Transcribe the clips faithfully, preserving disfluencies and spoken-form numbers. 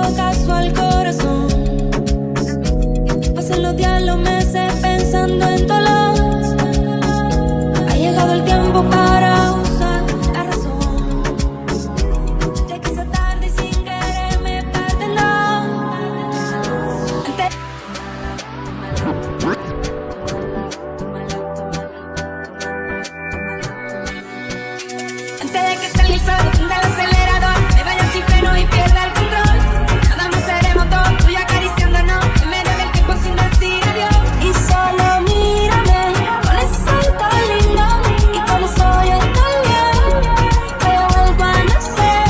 haciendo caso al corazón. Pasan los días, los meses pensando en dolor. Ha llegado el tiempo para usar la razón. Ya que esa tarde y sin querer me perdonó. Antes Antes de que salga el sol del acelerador, me vaya sin freno y pierda el control. Nada más seremos dos, tú y acariciándonos en medio del tiempo sin decir adiós. Y solo mírame con ese sol tan lindo, y con eso yo estoy bien, que yo vuelvo a nacer.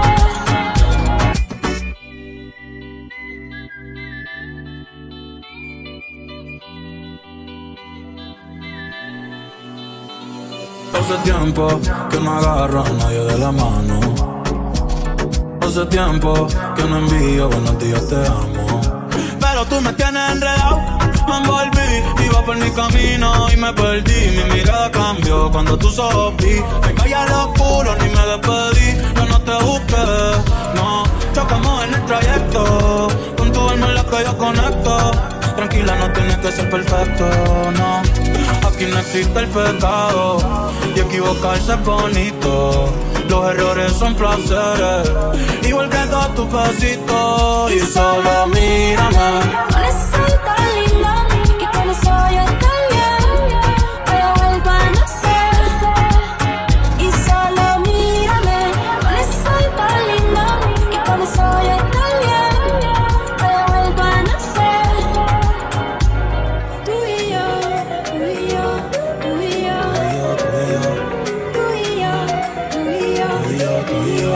Hace tiempo que no agarro a nadie de la mano. Hace tiempo que no envío buenos días, te amo. Pero tú me tienes enredado, me envolví, iba por mi camino y me perdí. Mi mirada cambió cuando tus ojos vi. Me caí al oscuro, ni me despedí. Yo no te busqué, no. Chocamos en el trayecto, con tu alma en la que yo conecto. Tranquila, no tienes que ser perfecto, no. Aquí no existe el pecado y equivocarse es bonito. Los errores son placeres, igual que todos tus besitos. Y solo mírame Con ese sol tan lindo, que con eso yo estoy bien, que yo vuelvo a nacer. Y solo mírame con ese sol tan lindo, que con eso yo estoy bien, que yo vuelvo a nacer. Tú y yo, tú y yo, tú y yo, tú y yo, tú y yo, tú y yo, tú y yo, tú y yo.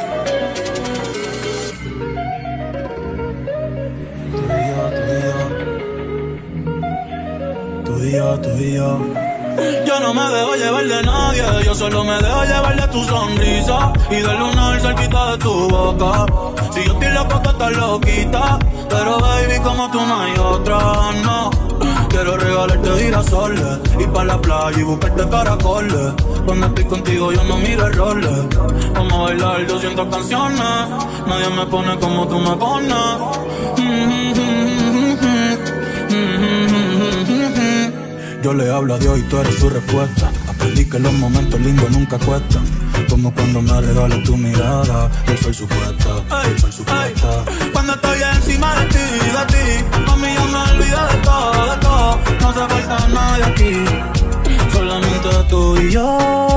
Tú y yo, tú y yo. Yo no me dejo llevar de nadie, yo solo me dejo llevar de tu sonrisa y del lunar cerquita de tu boca. Si yo estoy loco, tú estás loquita, pero baby, como tú no hay otra, no. Quiero regalarte girasoles, ir pa' la playa y buscarte caracoles. Cuando estoy contigo yo no miro errores. Vamos a bailar doscientas canciones, nadie me pone como tú me pones. Yo le hablo a Dios y tú eres su respuesta. Aprendí que los momentos lindos nunca cuestan, como cuando me regalas tu mirada. Yo soy su puesta, yo soy su puesta. Cuando estoy encima de ti, de ti, mami, yo me olvido de todo, de todo. No hace falta nadie aquí, solamente tú y yo.